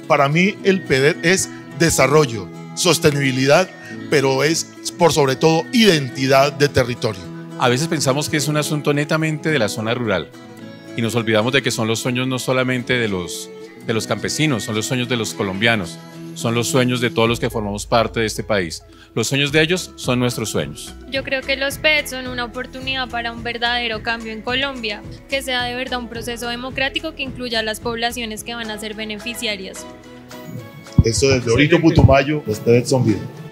Para mí el PEDET es desarrollo, sostenibilidad, pero es por sobre todo identidad de territorio. A veces pensamos que es un asunto netamente de la zona rural y nos olvidamos de que son los sueños no solamente de los campesinos, son los sueños de los colombianos, son los sueños de todos los que formamos parte de este país. Los sueños de ellos son nuestros sueños. Yo creo que los PEDET son una oportunidad para un verdadero cambio en Colombia, que sea de verdad un proceso democrático que incluya a las poblaciones que van a ser beneficiarias. Esto desde Orito Putumayo, los PEDET son vida.